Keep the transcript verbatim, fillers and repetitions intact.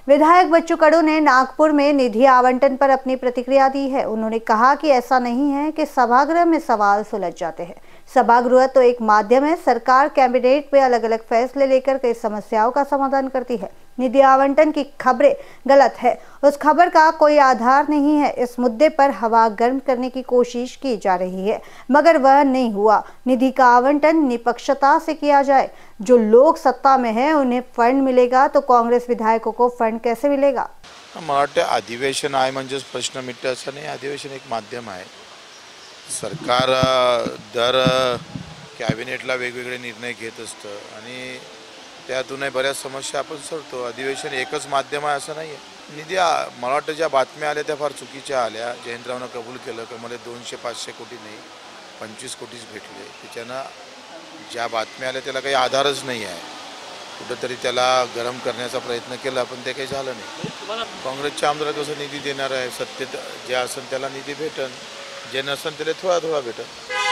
विधायक बच्चू कडू ने नागपुर में निधि आवंटन पर अपनी प्रतिक्रिया दी है। उन्होंने कहा कि ऐसा नहीं है कि सभागृह में सवाल सुलझ जाते हैं। सभागृह तो एक माध्यम है। सरकार कैबिनेट में अलग अलग फैसले लेकर कई समस्याओं का समाधान करती है। निधि आवंटन की खबरें गलत है, उस खबर का कोई आधार नहीं है। इस मुद्दे पर हवा गर्म करने की कोशिश की जा रही है, मगर वह नहीं हुआ। निधि का आवंटन निष्पक्षता से किया जाए। जो लोग सत्ता में हैं उन्हें फंड मिलेगा, तो कांग्रेस विधायकों को फंड कैसे मिलेगा? मला वाटतं अधिवेशन आहे म्हणजेच प्रश्न मिटते असं नाही। अधिवेशन एक माध्यम आहे। सरकार दर कॅबिनेटला वेगवेगळे निर्णय घेत असतं आणि त्यातूनही बऱ्याच समस्या आपण सोडतो। अधिवेशन एकच माध्यम आहे असं नाही आहे। निधी मला वाटतं ज्या बातम्या आल्या त्या फार चुकीच्या आल्या। जयंतरावनं कबूल केलं की मला दोनशे पाचशे कोटी नाही पंचवीस कोटीच भेटले। त्याच्यानं ज्या बातम्या आल्या त्याला काही आधारच नाही आहे। कुठेतरी त्याला गरम करण्याचा प्रयत्न केला पण ते काही झालं नाही। काँग्रेसचे आमदार कसं निधी देणार आहे? सत्तेत जे असेल त्याला निधी भेटन, जे नसेल त्याला थोडा थोडा भेटन।